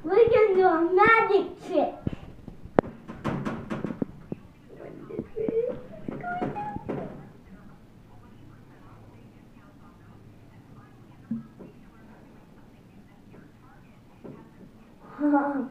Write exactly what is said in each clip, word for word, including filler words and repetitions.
We're gonna do a magic trick. Huh.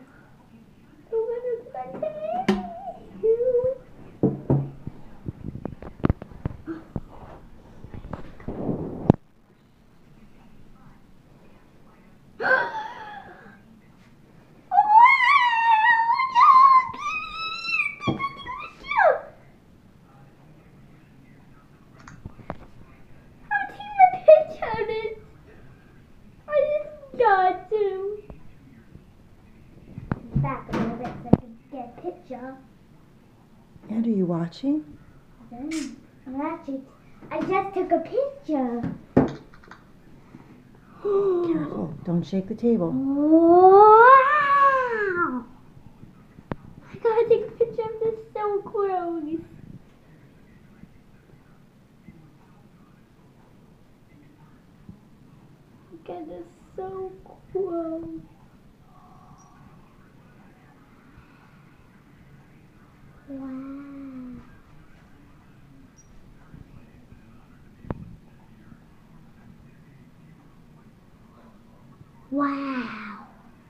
Back a little bit so I can get a picture. And are you watching? I'm watching. I just took a picture. Careful, don't shake the table. Wow! I gotta take a picture of this so close. Look at this so close. Wow. Wow.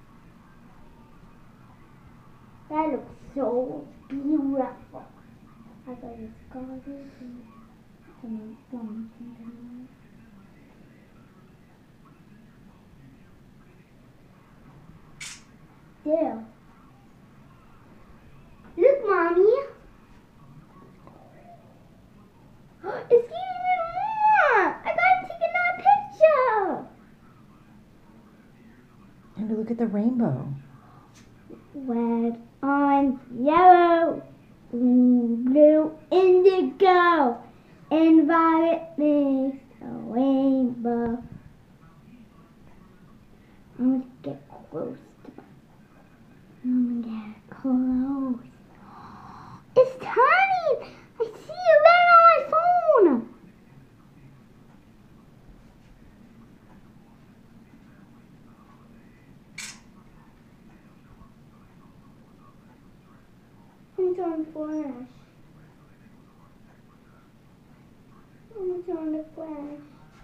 That looks so beautiful. I got this garden and some down. There. Look, Mommy. It's even more. I gotta take another picture. And look at the rainbow. Red, orange, yellow, green, blue, indigo, and violet makes a rainbow. I'm gonna get close to it. I'm gonna get close. It's tiny! I see it right on my phone! It's on flash. It's on the flash.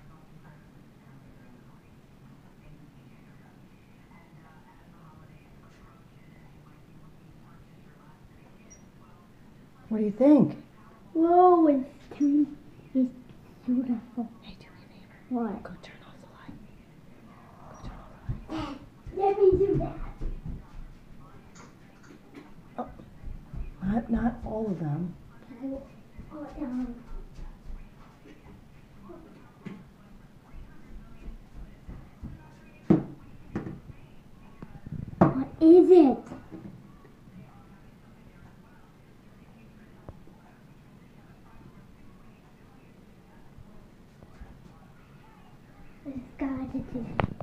What do you think? Whoa, it's too, it's beautiful. Hey, do me a favor. What? Go turn off the light. Go turn off the light. Let me do that. Oh, not, not all of them. Oh, down. What is it? It's got to do.